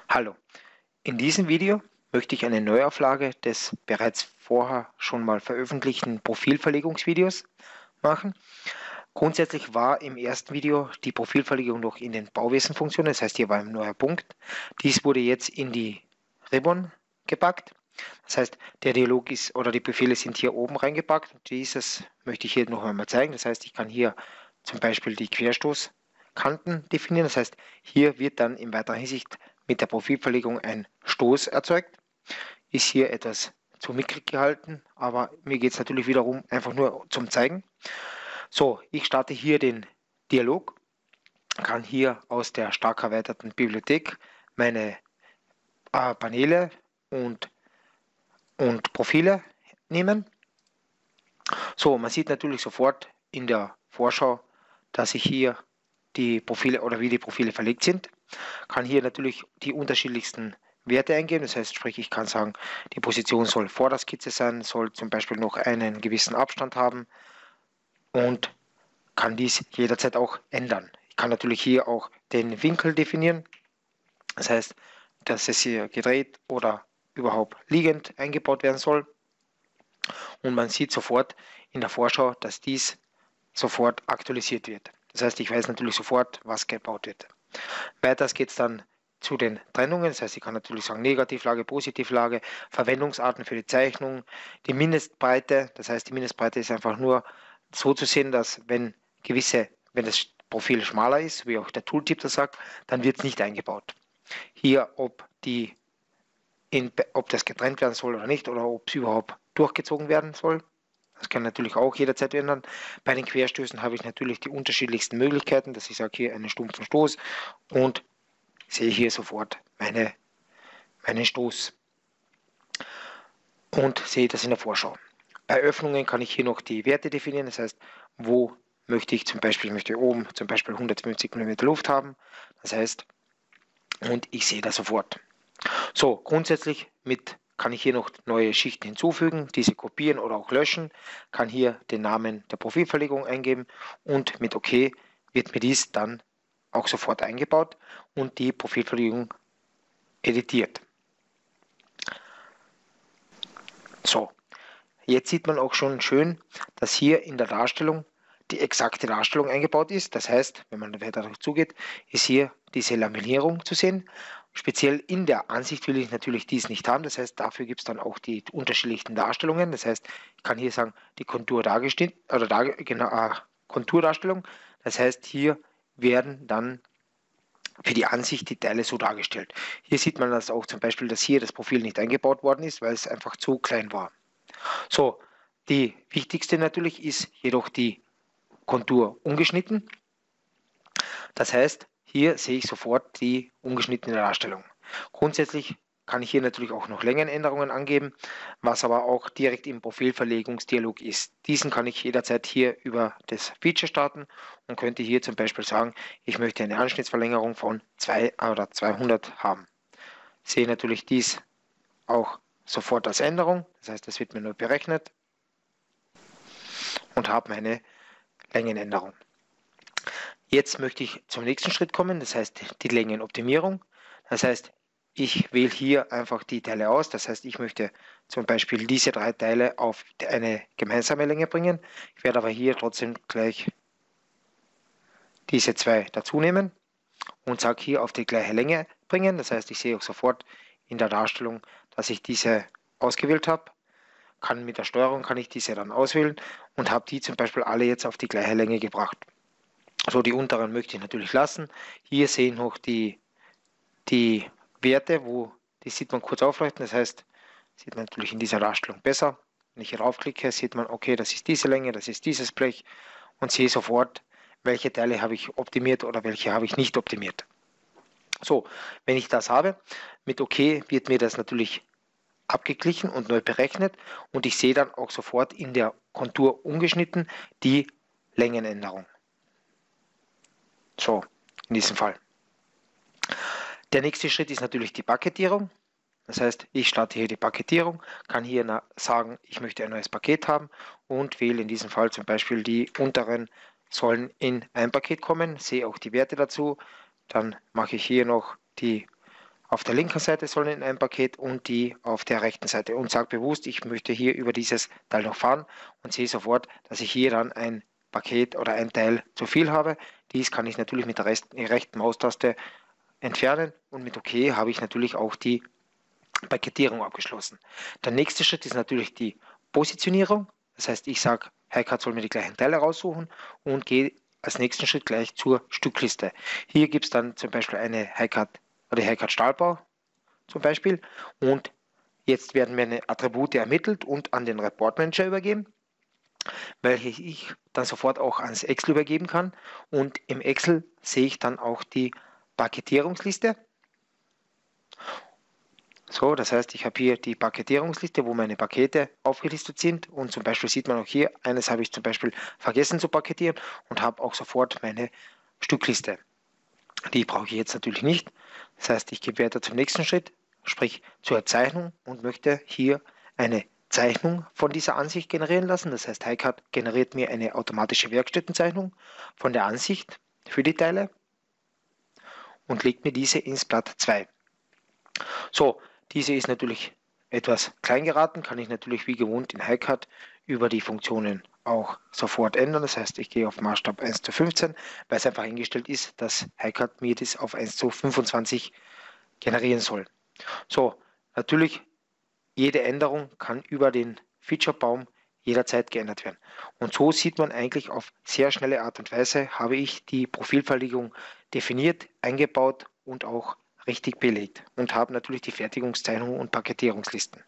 Hallo, in diesem Video möchte ich eine Neuauflage des bereits vorher schon mal veröffentlichten Profilverlegungsvideos machen. Grundsätzlich war im ersten Video die Profilverlegung noch in den Bauwesenfunktionen, das heißt hier war ein neuer Punkt. Dies wurde jetzt in die Ribbon gepackt. Das heißt, der Dialog ist oder die Befehle sind hier oben reingepackt. Dieses möchte ich hier noch einmal zeigen. Das heißt, ich kann hier zum Beispiel die Querstoßkanten definieren. Das heißt, hier wird dann in weiterer Hinsicht mit der Profilverlegung ein Stoß erzeugt. Ist hier etwas zu mickrig gehalten, aber mir geht es natürlich wiederum einfach nur zum Zeigen. So, ich starte hier den Dialog, kann hier aus der stark erweiterten Bibliothek meine Paneele und Profile nehmen. So, man sieht natürlich sofort in der Vorschau, dass ich hier die Profile oder wie die Profile verlegt sind. Kann hier natürlich die unterschiedlichsten Werte eingeben. Das heißt, sprich, ich kann sagen, die Position soll vor der Skizze sein, soll zum Beispiel noch einen gewissen Abstand haben und kann dies jederzeit auch ändern. Ich kann natürlich hier auch den Winkel definieren. Das heißt, dass es hier gedreht oder überhaupt liegend eingebaut werden soll. Und man sieht sofort in der Vorschau, dass dies sofort aktualisiert wird. Das heißt, ich weiß natürlich sofort, was gebaut wird. Weiters geht es dann zu den Trennungen. Das heißt, ich kann natürlich sagen Negativlage, Positivlage, Verwendungsarten für die Zeichnung, die Mindestbreite. Das heißt, die Mindestbreite ist einfach nur so zu sehen, dass wenn das Profil schmaler ist, wie auch der Tooltip das sagt, dann wird es nicht eingebaut. Hier, ob das getrennt werden soll oder nicht, oder ob es überhaupt durchgezogen werden soll. Das kann natürlich auch jederzeit ändern. Bei den Querstößen habe ich natürlich die unterschiedlichsten Möglichkeiten, dass ich sage, hier einen stumpfen Stoß und sehe hier sofort meinen Stoß und sehe das in der Vorschau. Bei Öffnungen kann ich hier noch die Werte definieren, das heißt, wo möchte ich zum Beispiel, möchte oben zum Beispiel 150 mm Luft haben, das heißt, und ich sehe das sofort. So, grundsätzlich kann ich hier noch neue Schichten hinzufügen, diese kopieren oder auch löschen, kann hier den Namen der Profilverlegung eingeben und mit OK wird mir dies dann auch sofort eingebaut und die Profilverlegung editiert. So, jetzt sieht man auch schon schön, dass hier in der Darstellung die exakte Darstellung eingebaut ist. Das heißt, wenn man weiter darauf zugeht, ist hier diese Laminierung zu sehen. Speziell in der Ansicht will ich natürlich dies nicht haben. Das heißt, dafür gibt es dann auch die unterschiedlichen Darstellungen. Das heißt, ich kann hier sagen, die Kontur dargestellt oder Konturdarstellung. Das heißt, hier werden dann für die Ansicht die Teile so dargestellt. Hier sieht man das auch zum Beispiel, dass hier das Profil nicht eingebaut worden ist, weil es einfach zu klein war. So, die wichtigste natürlich ist jedoch die Kontur ungeschnitten. Das heißt, hier sehe ich sofort die ungeschnittene Darstellung. Grundsätzlich kann ich hier natürlich auch noch Längenänderungen angeben, was aber auch direkt im Profilverlegungsdialog ist. Diesen kann ich jederzeit hier über das Feature starten und könnte hier zum Beispiel sagen, ich möchte eine Anschnittsverlängerung von 2 oder 200 haben. Sehe natürlich dies auch sofort als Änderung, das heißt, das wird mir nur berechnet und habe meine Längenänderung. Jetzt möchte ich zum nächsten Schritt kommen, das heißt die Längenoptimierung. Das heißt, ich wähle hier einfach die Teile aus. Das heißt, ich möchte zum Beispiel diese 3 Teile auf eine gemeinsame Länge bringen. Ich werde aber hier trotzdem gleich diese 2 dazu nehmen und sage hier auf die gleiche Länge bringen. Das heißt, ich sehe auch sofort in der Darstellung, dass ich diese ausgewählt habe. Mit der Steuerung kann ich diese dann auswählen und habe die zum Beispiel alle jetzt auf die gleiche Länge gebracht. So, die unteren möchte ich natürlich lassen. Hier sehen noch die Werte, die sieht man kurz aufleuchten. Das heißt, sieht man natürlich in dieser Darstellung besser. Wenn ich hier raufklicke, sieht man, okay, das ist diese Länge, das ist dieses Blech und sehe sofort, welche Teile habe ich optimiert oder welche habe ich nicht optimiert. So, wenn ich das habe, mit OK wird mir das natürlich abgeglichen und neu berechnet und ich sehe dann auch sofort in der Kontur ungeschnitten die Längenänderung. So, in diesem Fall. Der nächste Schritt ist natürlich die Paketierung. Das heißt, ich starte hier die Paketierung, kann hier sagen, ich möchte ein neues Paket haben und wähle in diesem Fall zum Beispiel die unteren sollen in ein Paket kommen, sehe auch die Werte dazu. Dann mache ich hier noch die auf der linken Seite sollen in ein Paket und die auf der rechten Seite und sage bewusst, ich möchte hier über dieses Teil noch fahren und sehe sofort, dass ich hier dann ein Paket oder ein Teil zu viel habe. Dies kann ich natürlich mit der rechten Maustaste entfernen und mit OK habe ich natürlich auch die Paketierung abgeschlossen. Der nächste Schritt ist natürlich die Positionierung. Das heißt, ich sage, HiCard soll mir die gleichen Teile raussuchen und gehe als nächsten Schritt gleich zur Stückliste. Hier gibt es dann zum Beispiel eine HiCard oder HiCard Stahlbau zum Beispiel und jetzt werden mir eine Attribute ermittelt und an den Report Manager übergeben, welche ich dann sofort auch ans Excel übergeben kann und im Excel sehe ich dann auch die Paketierungsliste. So, das heißt, ich habe hier die Paketierungsliste, wo meine Pakete aufgelistet sind und zum Beispiel sieht man auch hier, eines habe ich zum Beispiel vergessen zu paketieren und habe auch sofort meine Stückliste. Die brauche ich jetzt natürlich nicht. Das heißt, ich gehe weiter zum nächsten Schritt, sprich zur Zeichnung und möchte hier eine Zeichnung von dieser Ansicht generieren lassen. Das heißt, HiCard generiert mir eine automatische Werkstättenzeichnung von der Ansicht für die Teile und legt mir diese ins Blatt 2. So, diese ist natürlich etwas klein geraten, kann ich natürlich wie gewohnt in HiCard über die Funktionen auch sofort ändern. Das heißt, ich gehe auf Maßstab 1:15, weil es einfach eingestellt ist, dass HiCard mir das auf 1:25 generieren soll. So, natürlich, jede Änderung kann über den Featurebaum jederzeit geändert werden. Und so sieht man eigentlich auf sehr schnelle Art und Weise, habe ich die Profilverlegung definiert, eingebaut und auch richtig belegt und habe natürlich die Fertigungszeichnung und Paketierungslisten.